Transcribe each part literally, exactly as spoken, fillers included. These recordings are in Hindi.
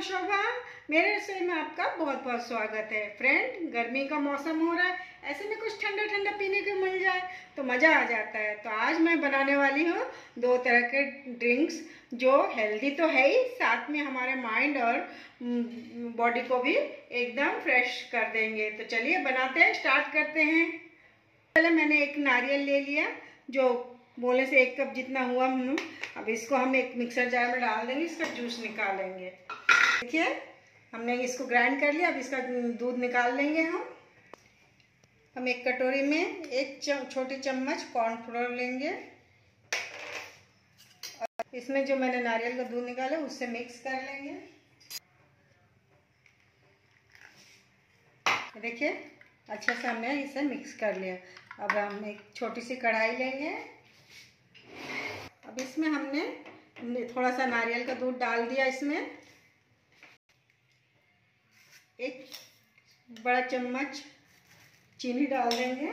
शोभा। मेरे रसोई में आपका बहुत बहुत स्वागत है। फ्रेंड, गर्मी का मौसम हो रहा है, ऐसे में कुछ ठंडा ठंडा पीने को मिल जाए तो मज़ा आ जाता है। तो आज मैं बनाने वाली हूँ दो तरह के ड्रिंक्स जो हेल्दी तो है ही, साथ में हमारे माइंड और बॉडी को भी एकदम फ्रेश कर देंगे। तो चलिए बनाते हैं, स्टार्ट करते हैं। पहले मैंने एक नारियल ले लिया जो बोले से एक कप जितना हुआ। हम अब इसको हम एक मिक्सर जार में डाल देंगे, इसका जूस निकालेंगे। देखिए हमने इसको ग्राइंड कर लिया। अब इसका दूध निकाल लेंगे। हम हम एक कटोरी में एक छोटी चम्मच कॉर्नफ्लोर लेंगे और इसमें जो मैंने नारियल का दूध निकाला उससे मिक्स कर लेंगे। देखिए अच्छे से हमने इसे मिक्स कर लिया। अब हम एक छोटी सी कढ़ाई लेंगे। अब इसमें हमने थोड़ा सा नारियल का दूध डाल दिया। इसमें एक बड़ा चम्मच चीनी डाल देंगे।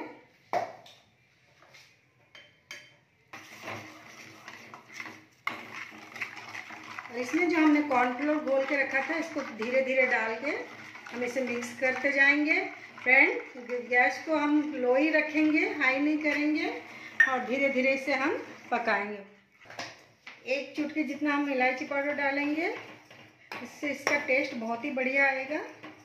और इसमें जो हमने कॉर्नफ्लोर घोल के रखा था इसको धीरे धीरे डाल के हम इसे मिक्स करते जाएंगे। फ्रेंड, गैस को हम लो ही रखेंगे, हाई नहीं करेंगे और धीरे धीरे इसे हम पकाएंगे। एक चुटकी जितना हम इलायची पाउडर डालेंगे, इससे इसका टेस्ट बहुत ही बढ़िया आएगा।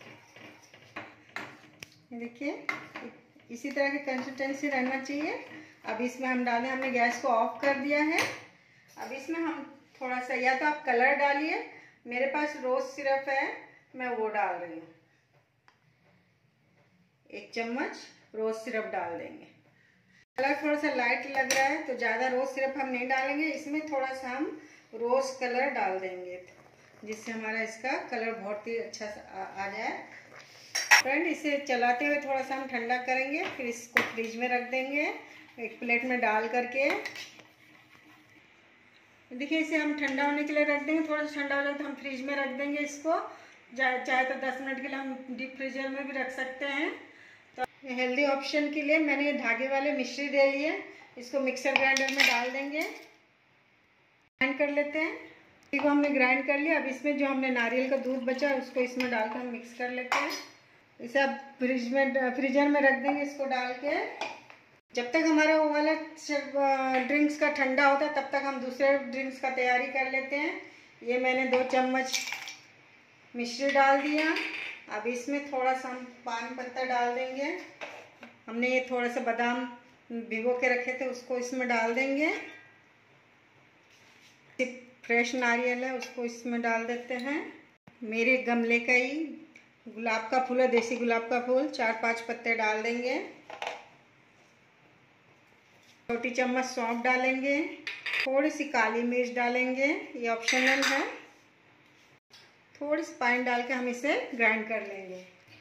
ये देखिए इसी तरह की कंसिस्टेंसी रहना चाहिए। अब इसमें हम डालें, हमने गैस को ऑफ कर दिया है। अब इसमें हम थोड़ा सा, या तो आप कलर डालिए, मेरे पास रोज सिरप है, मैं वो डाल रही हूँ। एक चम्मच रोज सिरप डाल देंगे। कलर थोड़ा सा लाइट लग रहा है तो ज़्यादा रोज सिरप हम नहीं डालेंगे। इसमें थोड़ा सा हम रोज कलर डाल देंगे जिससे हमारा इसका कलर बहुत ही अच्छा आ, आ जाए। फ्रेंड, इसे चलाते हुए थोड़ा सा हम ठंडा करेंगे, फिर इसको फ्रिज में रख देंगे एक प्लेट में डाल करके। देखिए इसे हम ठंडा होने के लिए रख देंगे। थोड़ा सा ठंडा हो जाए तो हम फ्रिज में रख देंगे इसको। चाहे तो दस मिनट के लिए हम डीप फ्रीजर में भी रख सकते हैं। तो हेल्दी ऑप्शन के लिए मैंने ये धागे वाले मिश्री ले लिए, इसको मिक्सर ग्राइंडर में डाल देंगे, ग्राइंड कर लेते हैं। इसको हमने ग्राइंड कर लिया। अब इसमें जो हमने नारियल का दूध बचा उसको इसमें डालकर हम मिक्स कर लेते हैं। इसे अब फ्रिज में फ्रीजर में रख देंगे इसको डाल के। जब तक हमारा वो वाला ड्रिंक्स का ठंडा होता है तब तक हम दूसरे ड्रिंक्स का तैयारी कर लेते हैं। ये मैंने दो चम्मच मिश्री डाल दिया। अब इसमें थोड़ा सा हम पान पत्ता डाल देंगे। हमने ये थोड़ा सा बादाम भिगो के रखे थे उसको इसमें डाल देंगे। फ्रेश नारियल है उसको इसमें डाल देते हैं। मेरे गमले का ही गुलाब का फूल है, देसी गुलाब का फूल, चार पांच पत्ते डाल देंगे। छोटी चम्मच सौंफ डालेंगे। थोड़ी सी काली मिर्च डालेंगे, ये ऑप्शनल है। थोड़ी सी पानी डाल के हम इसे ग्राइंड कर लेंगे।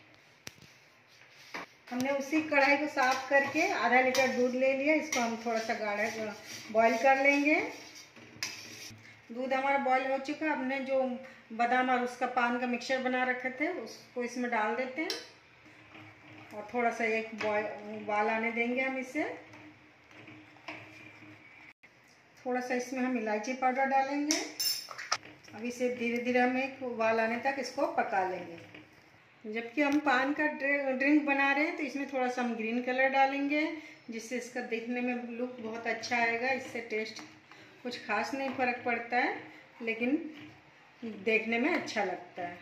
हमने उसी कढ़ाई को साफ करके आधा लीटर दूध ले लिया। इसको हम थोड़ा सा गाढ़ा बॉईल कर लेंगे। दूध हमारा बॉईल हो चुका। हमने जो बादाम और उसका पान का मिक्सचर बना रखे थे उसको इसमें डाल देते हैं और थोड़ा सा एक बॉईल उबाल आने देंगे हम इसे। थोड़ा सा इसमें हम इलायची पाउडर डालेंगे। अब इसे धीरे धीरे हम एक उबाल आने तक इसको पका लेंगे। जबकि हम पान का ड्रिंक बना रहे हैं तो इसमें थोड़ा सा हम ग्रीन कलर डालेंगे जिससे इसका दिखने में लुक बहुत अच्छा आएगा। इससे टेस्ट कुछ खास नहीं फर्क पड़ता है लेकिन देखने में अच्छा लगता है।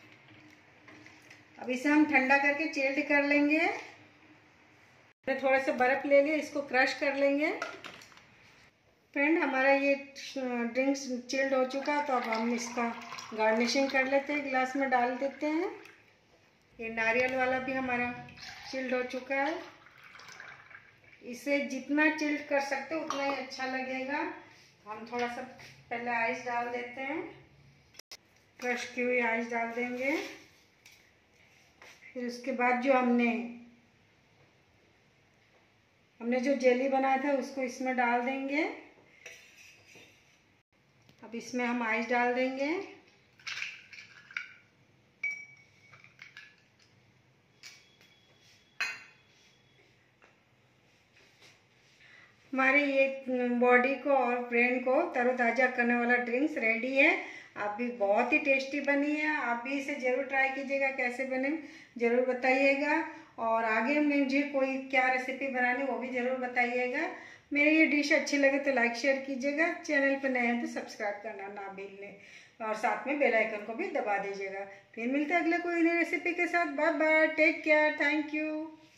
अब इसे हम ठंडा करके चिल्ड कर लेंगे। मैंने थोड़ा सा बर्फ ले लिया, इसको क्रश कर लेंगे। फ्रेंड, हमारा ये ड्रिंक्स चिल्ड हो चुका है तो अब हम इसका गार्निशिंग कर लेते हैं, गिलास में डाल देते हैं। ये नारियल वाला भी हमारा चिल्ड हो चुका है। इसे जितना चिल्ड कर सकते हो उतना ही अच्छा लगेगा। हम थोड़ा सा पहले आइस डाल देते हैं, क्रश की हुई आइस डाल देंगे। फिर उसके बाद जो हमने हमने जो जेली बनाया था उसको इसमें डाल देंगे। अब इसमें हम आइस डाल देंगे। हमारे ये बॉडी को और ब्रेन को तरोताज़ा करने वाला ड्रिंक्स रेडी है। आप भी बहुत ही टेस्टी बनी है, आप भी इसे ज़रूर ट्राई कीजिएगा, कैसे बने ज़रूर बताइएगा। और आगे मुझे कोई क्या रेसिपी बनानी वो भी ज़रूर बताइएगा। मेरी ये डिश अच्छी लगे तो लाइक शेयर कीजिएगा, चैनल पर नए हैं तो सब्सक्राइब करना ना भूलें, और साथ में बेल आइकन को भी दबा दीजिएगा। फिर मिलते हैं अगले कोई नई रेसिपी के साथ। Bye bye, take care, thank you.